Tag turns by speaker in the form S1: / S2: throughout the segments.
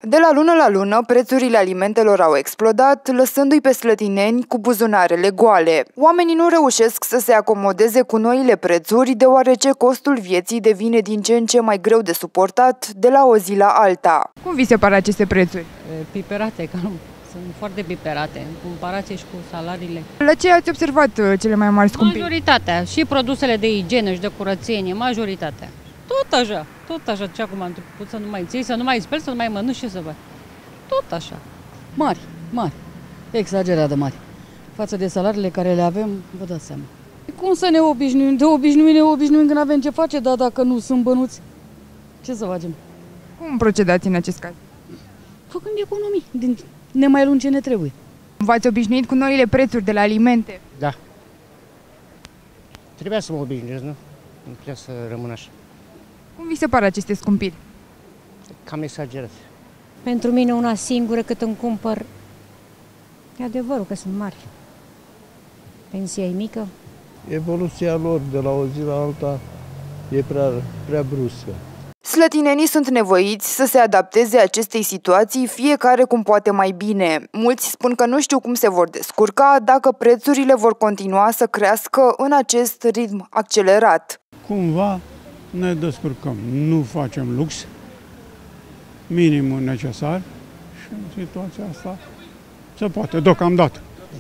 S1: De la lună, prețurile alimentelor au explodat, lăsându-i pe slătineni cu buzunarele goale. Oamenii nu reușesc să se acomodeze cu noile prețuri, deoarece costul vieții devine din ce în ce mai greu de suportat de la o zi la alta. Cum vi se par aceste prețuri?
S2: Piperate, că nu. Sunt foarte piperate, în comparație și cu salariile.
S1: La ce ați observat cele mai mari scumpiri?
S2: Majoritatea, și produsele de igienă și de curățenie, majoritatea. Tot așa, ce acum am început să nu mai ții, să nu mai speli, să nu mai mănânci și să văd. Tot așa.
S3: Mari, exagerat de mari. Față de salariile care le avem, vă dați seama. Cum să ne obișnuim? De ne obișnuim când avem ce face, dar dacă nu sunt bănuți, ce să facem?
S1: Cum procedați în acest caz?
S3: Făcând economii, ne mai luăm ce ne trebuie.
S1: V-ați obișnuit cu noile prețuri de la alimente?
S4: Da. Trebuia să mă obișnuiesc, nu? Nu putea să rămân așa.
S1: Cum vi se par aceste scumpiri?
S4: Cam exagerat.
S5: Pentru mine una singură cât îmi cumpăr, e adevărul că sunt mari. Pensia e mică.
S6: Evoluția lor de la o zi la alta e prea bruscă.
S1: Slătinenii sunt nevoiți să se adapteze acestei situații, fiecare cum poate mai bine. Mulți spun că nu știu cum se vor descurca dacă prețurile vor continua să crească în acest ritm accelerat.
S7: Cumva ne descurcăm, nu facem lux, minimul necesar și în situația asta se poate, deocamdată.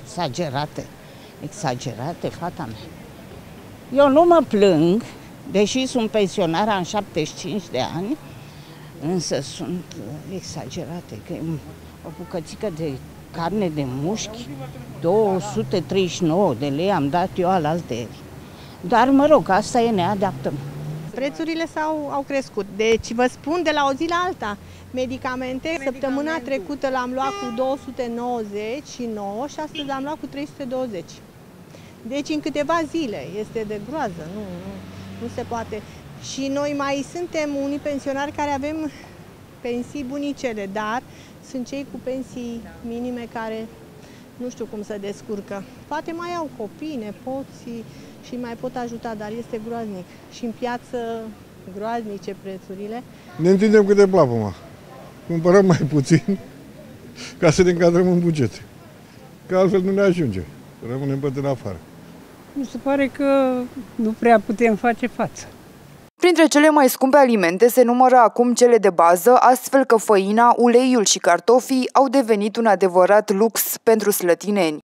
S8: Exagerate, fata mea. Eu nu mă plâng, deși sunt pensionară, am 75 de ani, însă sunt exagerate, că o bucățică de carne de mușchi, 239 de lei am dat eu alaltăieri. Dar mă rog, asta e, ne adaptăm.
S9: Prețurile au crescut, deci vă spun de la o zi la alta. Medicamente, săptămâna trecută l-am luat cu 299 și astăzi l-am luat cu 320. Deci în câteva zile, este de groază, nu se poate. Și noi mai suntem unii pensionari care avem pensii bunicele, dar sunt cei cu pensii minime care nu știu cum se descurcă. Poate mai au copii, nepoți și mai pot ajuta, dar este groaznic. Și în piață groaznice prețurile.
S6: Ne întindem cât de plapuma. Cumpărăm mai puțin ca să ne încadrăm în buget. Că altfel nu ne ajunge. Rămânem pe din afară.
S10: Mi se pare că nu prea putem face față.
S1: Printre cele mai scumpe alimente se numără acum cele de bază, astfel că făina, uleiul și cartofii au devenit un adevărat lux pentru slătineni.